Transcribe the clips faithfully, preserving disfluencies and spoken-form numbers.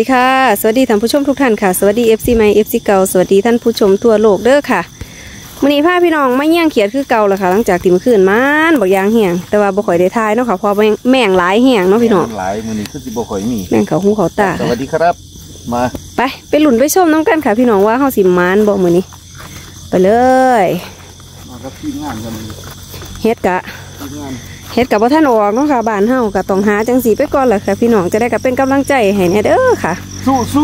ดีค่ะสวัสดีท่านผู้ชมทุกท่านค่ะสวัสดี เอฟ ซี ใหม่ เอฟ ซี เก่าสวัสดีท่านผู้ชมทั่วโลกเด้อค่ะมื้อนี้พาพี่น้องมาเยี่ยงเขียดคือเก่าแล้วค่ะหลังจากที่เมื่อคืนมันบักยางเหี่ยงแต่ว่าบ่ค่อยได้ทายเนาะค่ะเพราะแม่งหลายเหี่ยงเนาะพี่น้องหลายมื้อนี้คือสิบ่ค่อยมีแม่งเขาหูเขาตาสวัสดีครับมาไปไปหลุ่นไปชมน้องกันค่ะพี่น้องว่าเฮาสิมานบ่มื้อนี้ไปเลยมากับทีมงานกันเฮ็ดกะเฮ็ดกับบ่ท่านออกเนาะค่ะบ้านเฮาก็ต้องหาจังสีไปก่อนแหละค่ะพี่น้องจะได้ก็เป็นกำลังใจให้แน่เด้อค่ะสู้สู้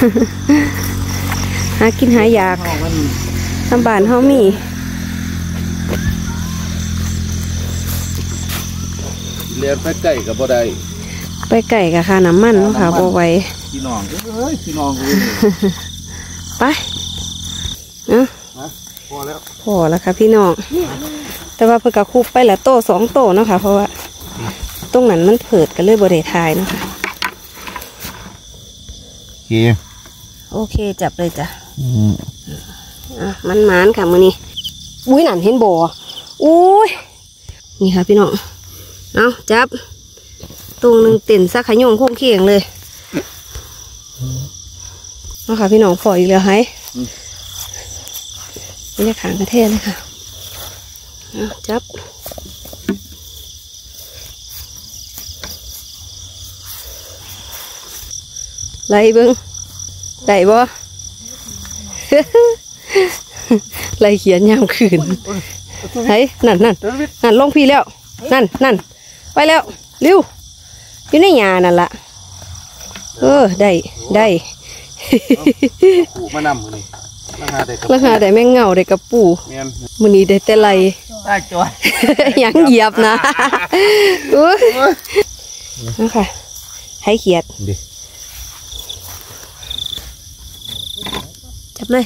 หากินหาอยากทำบ้านเฮามีเรียนไปไก่กับบ่ได้ไปไก่กับค่าน้ำมันเนาะค่ะบ่ไหวพี่น้องเอ้ยพี่น้องเอ้ยไปเนาะพอแล้วพอแล้วค่ะพี่น้องแต่ว่าเพิ่นก็คุบไปละโตสองโตเนาะค่ะเพราะว่าตรงนั้นมันเผิดกันเลยบ่ได้ทายเนาะค่ะโอเคโอเคจับเลยจ้ะอ่ะมันหมานค่ะมื้อนี้อุ้ยนั่นเห็นบ่อุ้ยนี่ค่ะพี่น้องเอาจับตรงหนึ่งเต็นซักขยงโค้งเคียงเลยเอาค่ะพี่น้องพออีกแล้วไฮนี่ได้ขางกระเทศเลยค่ะเอาจับไล่เบิ้งได้บ่ไล่เขียนยามคืนไฮ้นั่นนั่นนั่นลงพี่แล้วนั่นนั่นไปแล้วเร็วอยู่ในหญ้านั่นละเออได้ได้ปูมานำมือนี่ราคาได้แม่งเงาได้กระปูมือนี้ได้แต่ไรได้จ้อยยังเหยียบนะอุ้ยนี่ค่ะให้เขียดจับเลย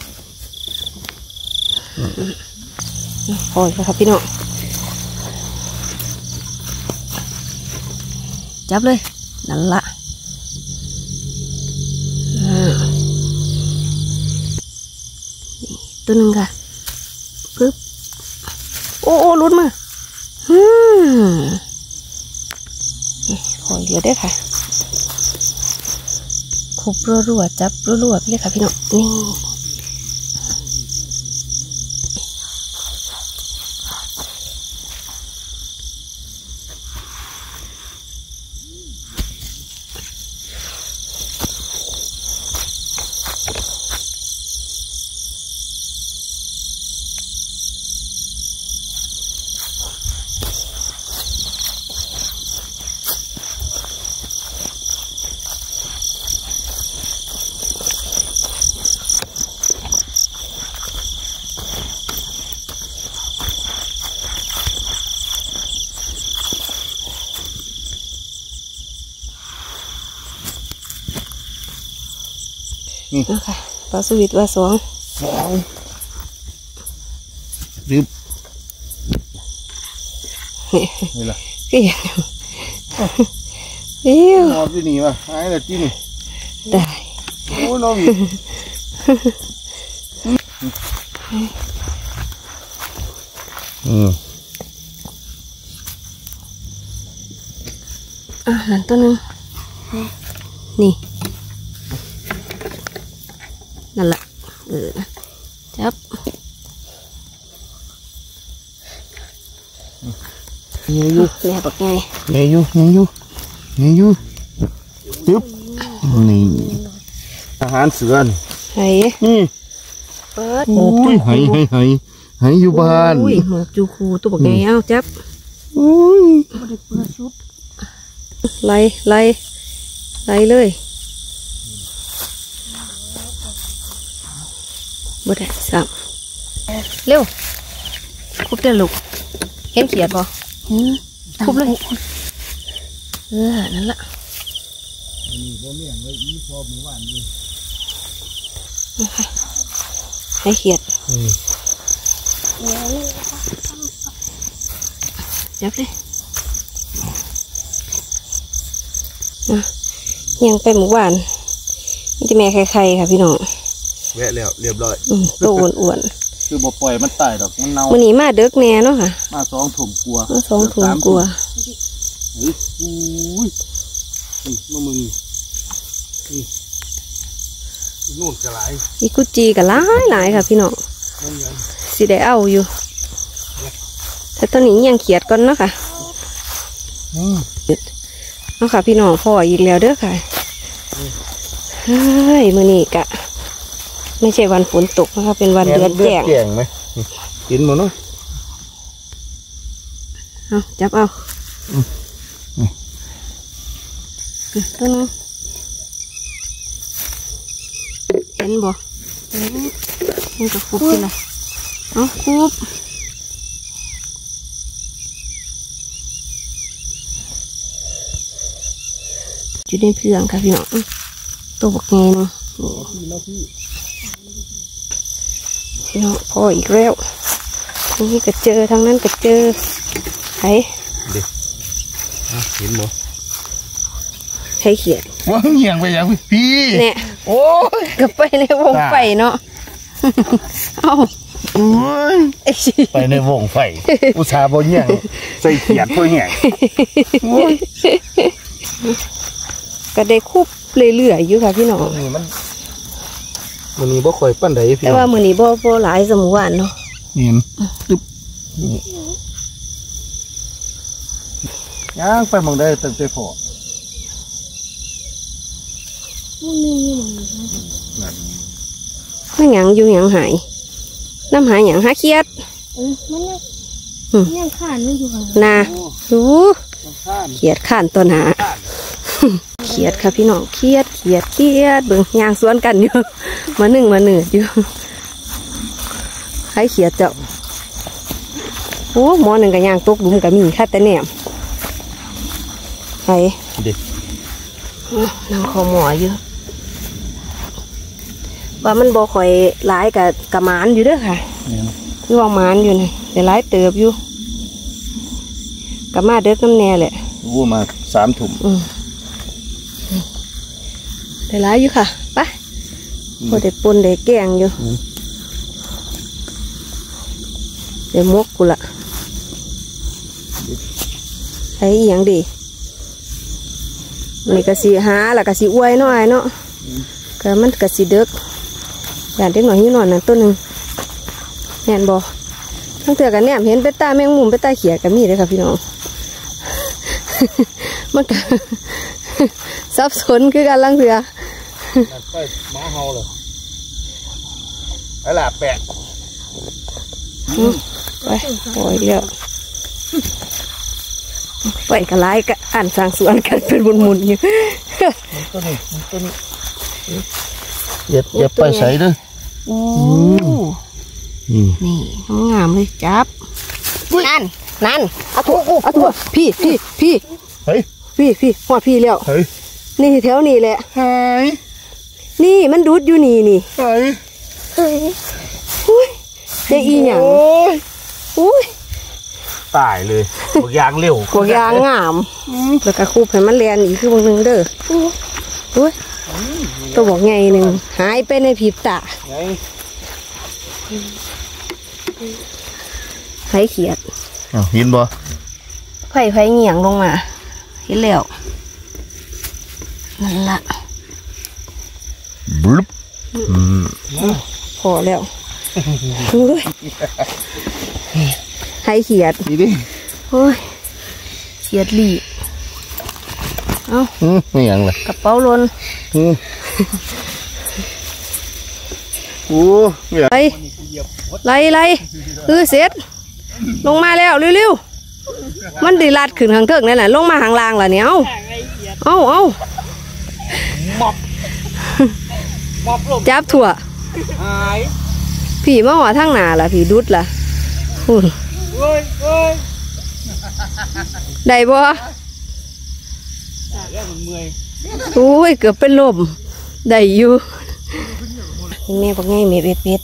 โอ้ยครับพี่น้องจับเลยนั่นละตัวหนึ่งค่ะปึ๊บโอ้โอ้ลุ้นมาฮึมขอเหลือได้ค่ะคุบรัวๆจับรัวๆไปเลยค่ะพี่น้องนี่นะคะปลาสวิตว่าสองรึบนี่ล่ะก็อย่างเอ้ยนอนที่นี่วะไอ้เด็กที่นี่ได้โอ้ยน้องอีกอืมอ่ะนั่นตัวนึงนี่นั่นแหละเออจับเงี้ยอยู่แม่บอกไงเงี้ยอยู่เงี้ยอยู่เงี้ยอยู่จึ๊บนี่อาหารเสือนี่ไห้นี่เปิดโอ้ยไห้ไห้ไห้ไห้อยู่บ้านอุ้ยหมกจูคูตัวบอกไงเอ้าจับอุ้ยไล่ไล่ไล่เลยบ่ได้สับเร็วคุบเดี๋ยวลูกเห็นเขียดบ่คุบเลยเออนั่นละให้เขียดจับเลยยังไปหมู่บ้านนี่จะแม่ไข่ๆค่ะพี่น้องแวะแล้วเรียบร้อยตัวอ้วนๆคือบ่ปล่อยมันตายดอกมันเน่าวันนี้มาเด็กแน่เนาะค่ะมาสองถุงกลัวมาสองถุงกลัวเฮ้ยอุ้ยมามึงนู่นกระไรอีกุจีกับหลายหลายค่ะพี่น้องสิได้เอาอยู่แต่ตอนนี้ยังเขียดก่อนเนาะค่ะเนาะค่ะพี่น้องพ่ออีกแล้วเด้อค่ะเฮ้ยมื้อนี้กะไม่ใช่วันฝนตกนะคะเป็นวันเดือนแจ้งแจ้งไหมกินหมดเนาะเอาจับเอาต้นนึงเห็นบ่นี่ก็คุบที่ละเอาคุบอยู่ในเพื่องค่ะพี่น้องตัวบักไงเนาะพี่น้องพออีกแล้วนี่ก็เจอทางนั้นก็เจอไข่เห็นบ่ไข่เขียดว่าเหี่ยงไปอย่างพี่เนี่ยโอ้ยก็ไปในวงไฟเนาะเอ้าโอ้ยไปในวงไฟอุตส่าห์บ่เหี่ยงใส่เขียดเพื่อเหี่ยงก็ได้คุบเรื่อยๆอยู่ค่ะพี่น้องนี่มันมันนี่บ่ค่อยปั้นใดพี่แต่ว่ามื้อนี้บ่บ่หลายสมหวานเนาะเห็นตึ๊บย่างไปมองได้ตั้งแต่พอมันหยังอยู่หยังหายน้ำหายหยังหาเขียดเออมันเนี่ยอืมยังขาดไม่อยู่ค่ะนาดูเขียดข้านตัวหนาเขียดค่ะพี่น้องเขียดเขียดเขียดเบิ่งยางสวนกันอยู่มาหนึ่งมาหนึ่งอยู่ใครเขียดเจ้าโอ้หมอหนึ่งกับยางตกหลุมกับมีค่ะแต่แหนมไปเด็กนั่งคอหมออยู่ว่ามันบ่ค่อยหลายกับกระมานอยู่เด้อค่ะคือว่ามานอยู่นี่แต่หลายเติบอยู่กับมาเด็กน้ำแน่แหละวู้มาสามถุ่มอืมแต่หลายอยู่ค่ะไปพอได้ปนได้แกงอยู่เดี๋ยวมกกูละไอ้อีหยังดีนี่กะสีหาแล้วกะสีอวยหน่อยเนาะก็มันกะสีเด็กอย่างเด็กหน่อยหิ้วหน่อยนั่นต้นหนึ่งแน่นบ่ทั้งเถื่อกันเนี่ยเห็นเป็นตาแมงมุมเป็นตาเขียดกับมีเลยค่ะพี่น้อง มันก็ สับสนคือกันลังเถื่อไปม้าเฮาเลยไอ้หล่ะแปะไปโอ้ยเดียวไปกันไล่กันอ่านสร้างสวนกันเป็นบุญมุนอยู่ตัวนี้ตัวนี้อย่าอย่าไปใส่เด้อโอ้อืมนี่งามเลยจับนั่นนั่นเอาถั่วเอาถั่วพี่พี่พี่เฮ้ยพี่พี่หอดพี่แล้วเฮ้ยนี่แถวนี้แหละหายนี่มันดูดอยู่นี่นี่หายอุ้ยได้อีหยังโอ้ยอุ้ยตายเลยบางอย่างเร็วกวางงามแล้วก็คูบให้มันเรียนอีกคือบางนึงเด้ออุ้ยตัวบอกไงหนึ่งหายไปในพริบตาไงไผ่เขียดอ้าวเห็นบ่ไผ่ไผ่เหงี่ยงลงมาเห็นแล้วนั่นละบลุ๊บอืมพอแล้วอุ้ยไผ่เขียดนี่ดิโอ้ยเขียดหลีเอาอืมไม่ยังเลยกระเป๋าลนอืมโอ้ไม่อยากไล่ไล่ไล่เออเสร็จลงมาแล้วเร็วๆมันดีลัดขึ้นข้างเทิงนั่นแหละลงมาข้างล่างล่ะเนี่ยเอาเอาเอาจับถั่วหายผีมาหัวทั้งหนาล่ะผีดุดล่ะหุ่นเฮ้ยเฮ้ยได้บ่แล้วมันเมื่อยอุ้ยเกือบเป็นลมได้อยู่แม่บอกไงเม็ดเม็ดเม็ด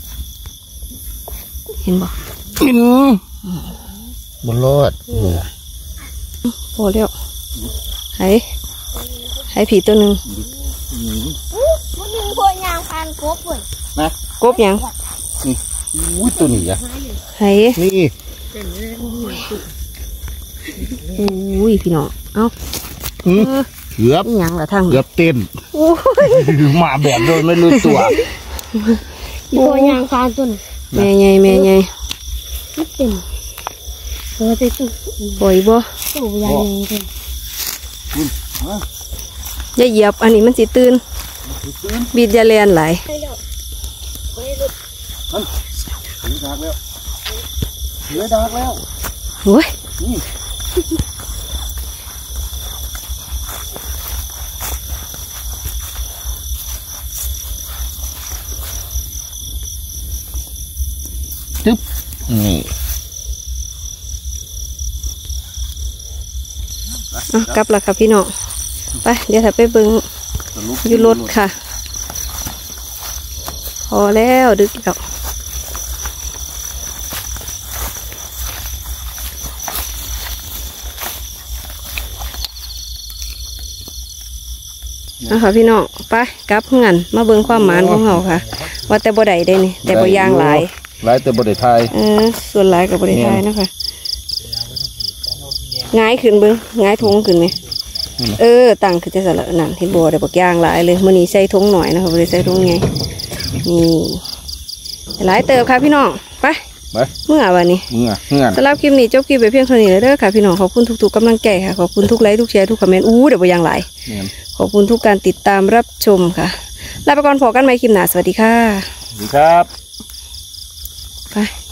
เห็นบ่กินบนรอดพอแล้วให้ให้ผีตัวหนึ่งมันนึงพอยางพันกบเลยนะกบยังอุ้ยตัวนี้อ่ะให้นี่อุ้ยพี่น้องเอาอืมเออเกือบนี่หยังละทางเกือบเต้นโอ้ยมาแบบโดยไม่รู้ตัวโบยางพานตัวน่ะแม่ใหญ่แม่ใหญ่มันเป็นเออไปตู้ปล่อยบ่ตู้ยางเองอย่าเหยียบอันนี้มันสิตื่นบีดอยาแลนหลายไปแล้วไปแล้วเหลือดากแล้วเหลือดากแล้วโอ้ยจึ๊บนี่เอากลับละค่ะพี่น้องไปเดี๋ยวถ้าไปเบิ่งอยู่รถค่ะ พอแล้วดึกแล้วนะคะพี่น้องไปกลับเงินมาเบิ่งความหมานของเราค่ะ ว่าแต่บ่ได้ได้นี่แต่บ่ย่างหลายหลายแต่บ่ได้ทายเออส่วนหลายกับบริทายนะคะง่ายขึ้นเบิ้งง่ายทงขึ้นไหมเออตั้งคือจะสละนั่นที่บัวได้บอกย่างหลายเลยมื้อนี้ใส่ทงหน่อยนะคะบริใส่ทงไงนี่หลายเติบค่ะพี่น้องไปไปเมื่อวันนี้เมื่อเมื่อสำหรับคลิปนี้จบคลิปไปเพียงเท่านี้เลยเด้อค่ะพี่น้องขอบคุณทุกๆกำลังใจค่ะขอบคุณทุกไลค์ทุกแชร์ทุกคอมเมนต์อู้เดี๋ยวบ่ย่างหลายเนี่ยขอบคุณทุกการติดตามรับชมค่ะลาไปก่อนพอกันใหม่คลิปหน้าสวัสดีค่ะสวัสดีครับไป